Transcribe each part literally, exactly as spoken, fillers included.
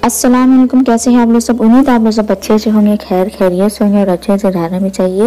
अस्सलाम वालेकुम। कैसे हैं आप लोग सब? उम्मीद है आप लोग सब अच्छे से होंगे, खैर खैरियत से होंगे और अच्छे से रहना भी चाहिए।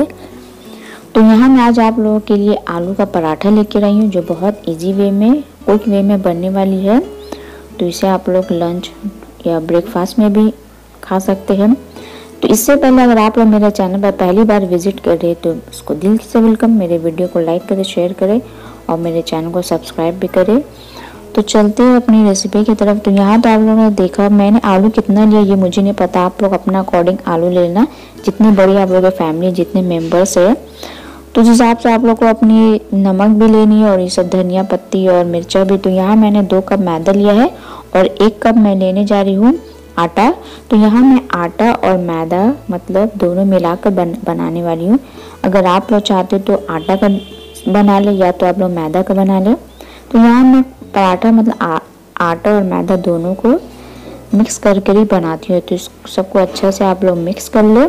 तो यहाँ मैं आज आप लोगों के लिए आलू का पराठा लेकर आई हूँ, जो बहुत इजी वे में, क्विक वे में बनने वाली है। तो इसे आप लोग लंच या ब्रेकफास्ट में भी खा सकते हैं। तो इससे पहले अगर आप लोग मेरे चैनल पर पहली बार विजिट कर रहे तो उसको दिल से वेलकम। मेरे वीडियो को लाइक करें, शेयर करें और मेरे चैनल को सब्सक्राइब भी करें। तो चलते हैं अपनी रेसिपी की तरफ। तो यहाँ तो आप लोगों ने देखा मैंने आलू कितना लिया ये मुझे नहीं पता, आप लोग अपना अकॉर्डिंग आलू ले लेना, जितनी बड़ी आप लोगों की फैमिली, जितने मेंबर्स है तो जिस हिसाब से आप लोग को अपनी नमक भी लेनी है और ये सब धनिया पत्ती और मिर्चा भी। तो यहाँ मैंने दो कप मैदा लिया है और एक कप मैं लेने जा रही हूँ आटा। तो यहाँ मैं आटा और मैदा मतलब दोनों मिलाकर बन, बनाने वाली हूँ। अगर आप लोग चाहते तो आटा का बना ले या तो आप लोग मैदा का बना ले। तो यहाँ मैं पराठा मतलब आ, आटा और मैदा दोनों को मिक्स करके ही बनाती हूँ। तो इस सबको अच्छा से आप लोग मिक्स कर ले।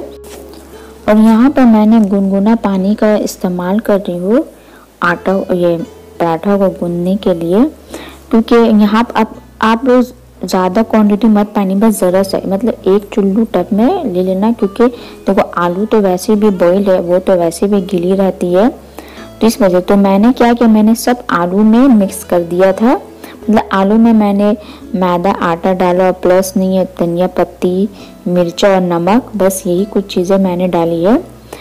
और यहाँ पर मैंने गुनगुना पानी का इस्तेमाल कर रही हूँ आटा ये पराठा को गूंदने के लिए, क्योंकि यहाँ पर आप, आप लोग ज़्यादा क्वांटिटी मत पानी, बस ज़रा सा मतलब एक चुल्लू टब में ले लेना, क्योंकि देखो आलू तो वैसे भी बॉइल है, वो तो वैसे भी गीली रहती है। तो इस वजह तो मैंने क्या किया, मैंने सब आलू में मिक्स कर दिया था। मतलब आलू में मैंने मैदा आटा डाला और प्लस नहीं है धनिया पत्ती मिर्चा और नमक, बस यही कुछ चीज़ें मैंने डाली है।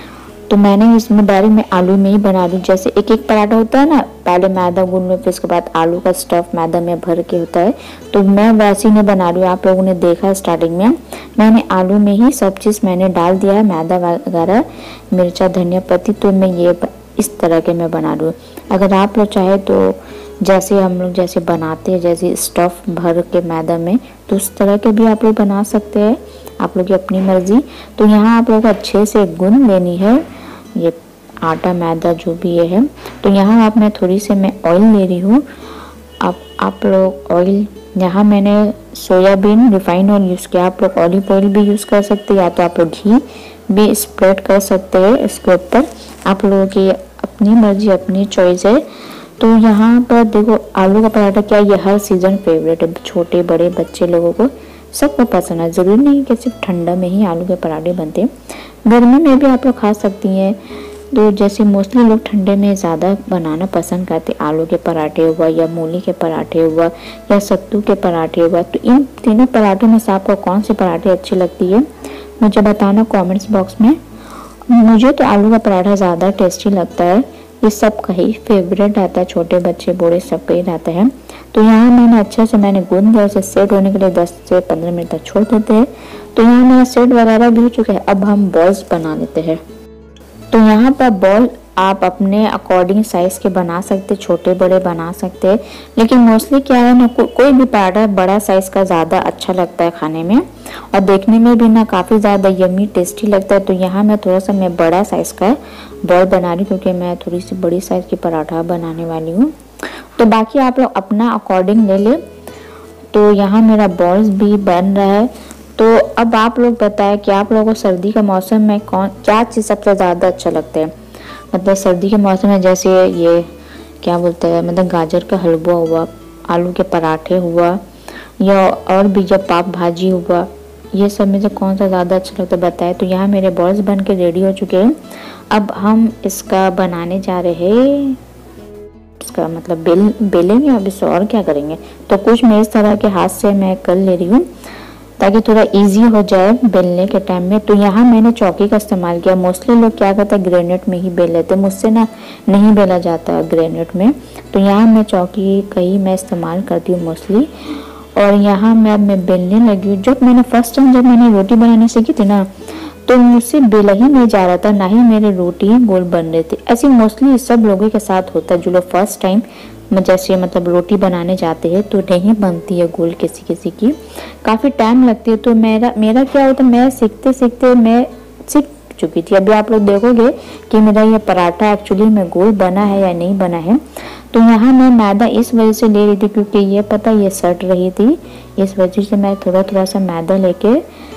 तो मैंने इसमें डायरेक्ट मैं आलू में ही बना दूँ। जैसे एक एक पराठा होता है ना, पहले मैदा गूंद लो फिर उसके बाद आलू का स्टफ मैदा में भर के होता है, तो मैं वैसे ही नहीं बना रही हूँ। आप लोगों ने देखा स्टार्टिंग में मैंने आलू में ही सब चीज़ मैंने डाल दिया है, मैदा वगैरह मिर्चा धनिया पत्ती। तो मैं ये इस तरह के मैं बना रही हूँ। अगर आप लोग चाहे तो जैसे हम लोग जैसे बनाते हैं जैसे स्टफ भर के मैदा में, तो उस तरह के भी आप लोग बना सकते हैं, आप लोग की अपनी मर्जी। तो यहाँ आप लोग को अच्छे से गूंद लेनी है ये आटा मैदा जो भी ये है। तो यहाँ आप मैं थोड़ी सी मैं ऑयल ले रही हूँ। आप आप लोग ऑयल, यहाँ मैंने सोयाबीन रिफाइंड ऑयल यूज़ किया, आप लोग ऑलिव ऑयल भी यूज़ कर सकते हैं या तो आप लोग घी भी स्प्रेड कर सकते हैं इसके ऊपर, आप लोगों की अपनी मर्जी अपनी चॉइस है। तो यहाँ पर देखो आलू का पराठा क्या ये हर सीज़न फेवरेट है, छोटे बड़े बच्चे लोगों को सबको पसंद है। ज़रूरी नहीं कि सिर्फ ठंडा में ही आलू के पराठे बनते हैं, गर्मी में भी आप लोग खा सकती हैं। तो जैसे मोस्टली लोग ठंडे में ज़्यादा बनाना पसंद करते, आलू के पराठे हुआ या मूली के पराठे हुआ या सत्तू के पराठे हुआ। तो इन तीनों पराठों में से आपको कौन से पराठे अच्छी लगती है मुझे बताना कॉमेंट्स बॉक्स में। मुझे तो आलू का पराठा ज़्यादा टेस्टी लगता है, ये सबका ही फेवरेट रहता है, छोटे बच्चे बूढ़े सबका ही रहता है। तो यहाँ मैंने अच्छे से मैंने गूंद दिया, इसे सेट होने के लिए दस से पंद्रह मिनट तक छोड़ देते हैं। तो यहाँ मेरा सेट वगैरह भी हो चुका है। अब हम बॉल्स बना लेते हैं। तो यहाँ पर बॉल आप अपने अकॉर्डिंग साइज के बना सकते, छोटे बड़े बना सकते हैं, लेकिन मोस्टली क्या है ना को, कोई भी पराठा बड़ा साइज का ज़्यादा अच्छा लगता है खाने में और देखने में भी ना काफ़ी ज़्यादा यम्मी टेस्टी लगता है। तो यहाँ मैं थोड़ा सा मैं बड़ा साइज का बॉल बना रही हूँ, क्योंकि मैं थोड़ी सी बड़ी साइज की पराठा बनाने वाली हूँ। तो बाकी आप लोग अपना अकॉर्डिंग ले ले। तो यहाँ मेरा बॉल्स भी बन रहा है। तो अब आप लोग बताएं कि आप लोगों को सर्दी का मौसम में कौन क्या चीज़ सबसे ज़्यादा अच्छा लगता है। मतलब सर्दी के मौसम में जैसे ये क्या बोलते हैं, मतलब गाजर का हलवा हुआ, आलू के पराठे हुआ या और भी जब पाव भाजी हुआ, ये सब में से कौन सा ज़्यादा अच्छा लगता है बताएं। तो यहाँ मेरे बॉल्स बन के रेडी हो चुके हैं। अब हम इसका बनाने जा रहे हैं, इसका मतलब बेल बेलेंगे। अब इससे और क्या करेंगे, तो कुछ मैं इस तरह के हाथ से मैं कर ले रही हूँ ताकि थोड़ा इजी हो जाए बेलने के टाइम में। तो यहाँ मैंने चौकी का इस्तेमाल किया। मोस्टली लोग क्या करते हैं ग्रेनेट में ही बेल लेते हैं, मुझसे ना नहीं बेला जाता ग्रेनेट में। तो यहाँ मैं चौकी का ही मैं इस्तेमाल करती हूँ मोस्टली। और यहाँ मैं अब मैं बेलने लगी हूँ। जब मैंने फर्स्ट टाइम जब मैंने रोटी बनानी सीखी थी ना, तो मुझसे बेला ही नहीं जा रहा था, ना ही मेरे रोटी गोल बन रहे थे। ऐसे मोस्टली सब लोगों के साथ होता है, जो लोग फर्स्ट टाइम जैसे मतलब रोटी बनाने जाते हैं तो नहीं बनती है गोल, किसी किसी की काफ़ी टाइम लगती है। तो मेरा मेरा क्या होता है, मैं सीखते सीखते मैं सीख चुकी थी। अभी आप लोग देखोगे कि मेरा ये पराठा एक्चुअली में गोल बना है या नहीं बना है। तो यहाँ मैं मैदा इस वजह से ले रही थी क्योंकि ये पता ये सट रही थी, इस वजह से मैं थोड़ा थोड़ा सा मैदा लेके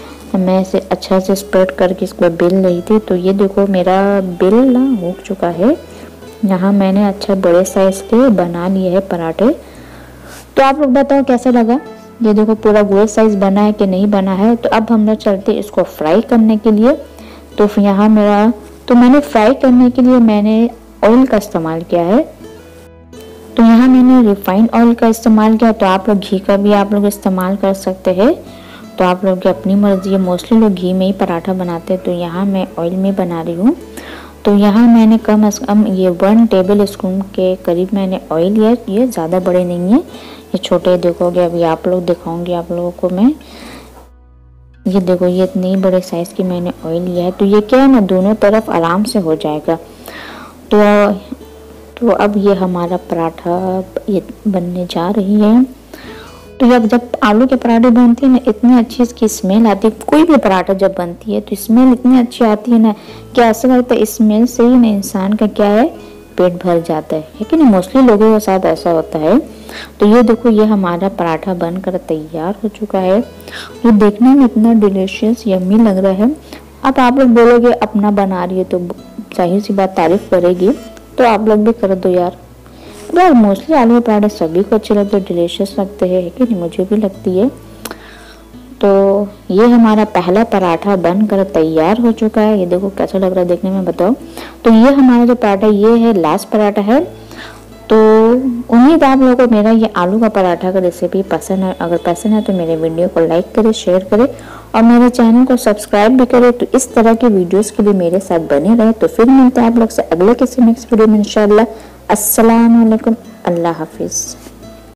मैं इसे अच्छा से स्प्रेड करके इसको बेल रही थी। तो ये देखो मेरा बेल ना हो चुका है। यहाँ मैंने अच्छा बड़े साइज के बना लिए है पराठे। तो आप लोग बताओ कैसा लगा। ये देखो पूरा गोल साइज बना है कि नहीं बना है। तो अब हम लोग चलते हैं इसको फ्राई करने के लिए। तो यहाँ मेरा तो मैंने फ्राई करने के लिए मैंने ऑयल का इस्तेमाल किया है। तो यहाँ मैंने रिफाइंड ऑयल का इस्तेमाल किया। तो आप लोग घी का भी आप लोग इस्तेमाल कर सकते हैं, तो आप लोग की अपनी मर्जी है। मोस्टली लोग घी में ही पराठा बनाते हैं, तो यहाँ मैं ऑयल में बना रही हूँ। तो यहाँ मैंने कम अज़ कम ये वन टेबल स्पून के करीब मैंने ऑयल लिया। ये ज़्यादा बड़े नहीं है, ये छोटे देखोगे। अभी आप लोग दिखाऊंगी आप लोगों को मैं। ये देखो ये इतनी बड़े साइज़ की मैंने ऑयल लिया है। तो ये क्या है ना, दोनों तरफ आराम से हो जाएगा। तो तो अब ये हमारा पराठा ये बनने जा रही है। तो अब जब आलू के पराठे बनते हैं ना, इतनी अच्छी इसकी स्मेल आती है। कोई भी पराठा जब बनती है तो स्मेल इतनी अच्छी आती है ना कि ऐसा लगता है स्मेल से ही ना इंसान का क्या है, पेट भर जाता है, है कि नहीं। मोस्टली लोगों के साथ ऐसा होता है। तो ये देखो ये हमारा पराठा बनकर तैयार हो चुका है। ये देखने में इतना डिलीशियस यम्मी लग रहा है। अब आप लोग बोलोगे अपना बना रही है तो जाहिर सी बात तारीफ करेगी, तो आप लोग भी कर दो यार। यार मोस्टली आलू के पराठे सभी को अच्छे लगते हैं, डिलीशियस लगते हैं, है कि नहीं, मुझे भी लगती है। तो ये हमारा पहला पराठा बनकर तैयार हो चुका है। ये देखो कैसा लग रहा है देखने में, बताओ। तो ये हमारा जो पराठा ये है लास्ट पराठा है। तो उम्मीद आप लोगों को मेरा ये आलू का पराठा का रेसिपी पसंद है। अगर पसंद है तो मेरे वीडियो को लाइक करें, शेयर करें और मेरे चैनल को सब्सक्राइब भी करें। तो इस तरह के वीडियोस के लिए मेरे साथ बने रहे। तो फिर मिलते हैं आप लोग से अगले किसी नेक्स्ट वीडियो में इंशाल्लाह। अस्सलाम वालेकुम, अल्लाह हाफिज़।